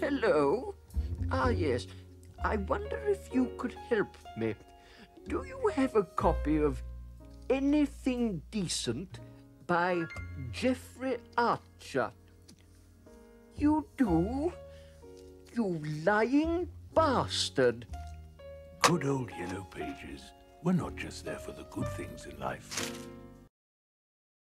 Hello? Ah, yes. I wonder if you could help me. Do you have a copy of Anything Decent by Jeffrey Archer? You do? You lying bastard! Good old Yellow Pages. We're not just there for the good things in life.